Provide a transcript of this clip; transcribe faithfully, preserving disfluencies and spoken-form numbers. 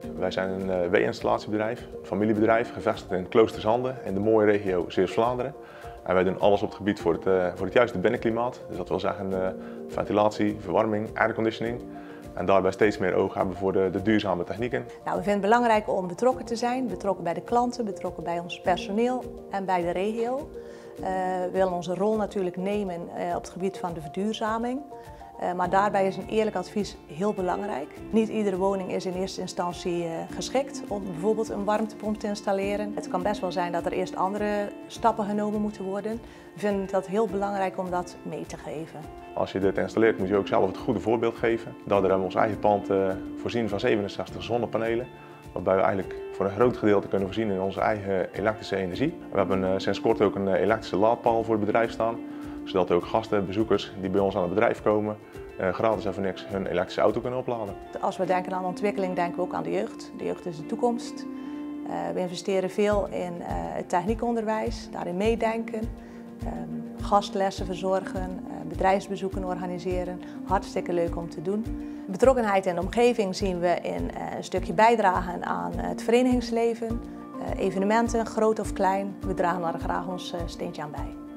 Wij zijn een uh, W-installatiebedrijf, een familiebedrijf, gevestigd in Kloosterzande in de mooie regio Zeeuws-Vlaanderen. En wij doen alles op het gebied voor het, uh, voor het juiste binnenklimaat. Dus dat wil zeggen uh, ventilatie, verwarming, airconditioning. En daarbij steeds meer oog hebben voor de, de duurzame technieken. Nou, we vinden het belangrijk om betrokken te zijn. Betrokken bij de klanten, betrokken bij ons personeel en bij de regio. Uh, we willen onze rol natuurlijk nemen uh, op het gebied van de verduurzaming. Uh, maar daarbij is een eerlijk advies heel belangrijk. Niet iedere woning is in eerste instantie uh, geschikt om bijvoorbeeld een warmtepomp te installeren. Het kan best wel zijn dat er eerst andere stappen genomen moeten worden. We vinden dat heel belangrijk om dat mee te geven. Als je dit installeert moet je ook zelf het goede voorbeeld geven. Daardoor hebben we ons eigen pand uh, voorzien van zevenenzestig zonnepanelen. Waarbij we eigenlijk voor een groot gedeelte kunnen voorzien in onze eigen elektrische energie. We hebben uh, sinds kort ook een elektrische laadpaal voor het bedrijf staan. Zodat ook gasten, bezoekers die bij ons aan het bedrijf komen, uh, gratis en voor niks hun elektrische auto kunnen opladen. Als we denken aan ontwikkeling, denken we ook aan de jeugd. De jeugd is de toekomst. Uh, we investeren veel in uh, het techniekonderwijs, daarin meedenken, um, gastlessen verzorgen, uh, bedrijfsbezoeken organiseren. Hartstikke leuk om te doen. Betrokkenheid in de omgeving zien we in uh, een stukje bijdragen aan het verenigingsleven, uh, evenementen, groot of klein. We dragen daar graag ons uh, steentje aan bij.